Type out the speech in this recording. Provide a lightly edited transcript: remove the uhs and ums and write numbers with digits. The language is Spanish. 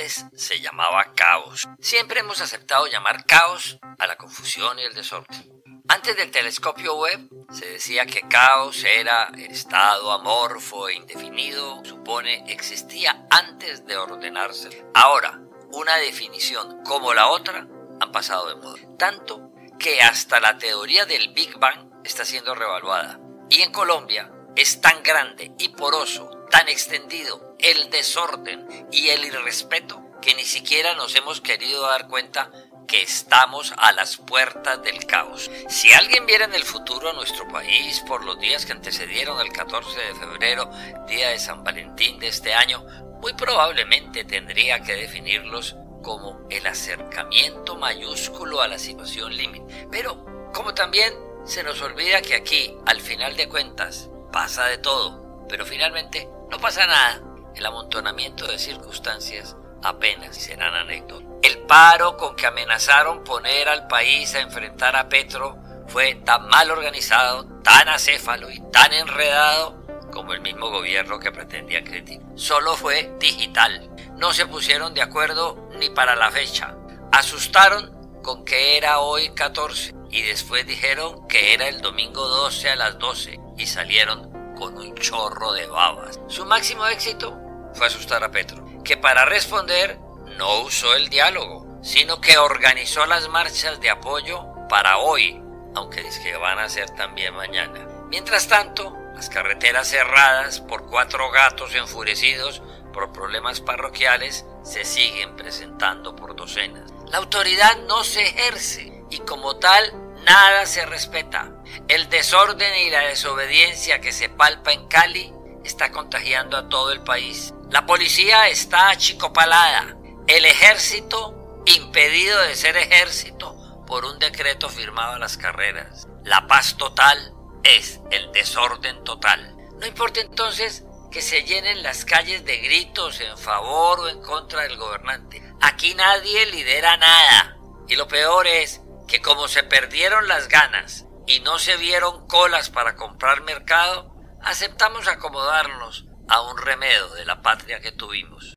antes se llamaba caos. Siempre hemos aceptado llamar caos a la confusión y el desorden. Antes del telescopio Webb se decía que caos era el estado amorfo e indefinido, supone existía antes de ordenarse. Ahora, una definición como la otra han pasado de moda, tanto que hasta la teoría del Big Bang está siendo revaluada. Y en Colombia es tan grande y poroso, tan extendido el desorden y el irrespeto que ni siquiera nos hemos querido dar cuenta que estamos a las puertas del caos. Si alguien viera en el futuro a nuestro país por los días que antecedieron al 14 de febrero, día de San Valentín de este año, muy probablemente tendría que definirlos como el acercamiento mayúsculo a la situación límite. Pero como también se nos olvida que aquí, al final de cuentas, pasa de todo, pero finalmente no pasa nada. El amontonamiento de circunstancias apenas serán anécdotas. El paro con que amenazaron poner al país a enfrentar a Petro fue tan mal organizado, tan acéfalo y tan enredado como el mismo gobierno que pretendía criticar. Solo fue digital. No se pusieron de acuerdo ni para la fecha. Asustaron con que era hoy 14 y después dijeron que era el domingo 12 a las 12 y salieron con un chorro de babas. Su máximo éxito fue asustar a Petro, que para responder no usó el diálogo, sino que organizó las marchas de apoyo para hoy, aunque dice que van a ser también mañana. Mientras tanto, las carreteras cerradas por 4 gatos enfurecidos por problemas parroquiales se siguen presentando por docenas. La autoridad no se ejerce y como tal nada se respeta. El desorden y la desobediencia que se palpa en Cali está contagiando a todo el país. La policía está achicopalada. El ejército impedido de ser ejército por un decreto firmado a las carreras. La paz total es el desorden total. No importa entonces que se llenen las calles de gritos en favor o en contra del gobernante. Aquí nadie lidera nada. Y lo peor es que como se perdieron las ganas y no se vieron colas para comprar mercado, aceptamos acomodarnos a un remedio de la patria que tuvimos.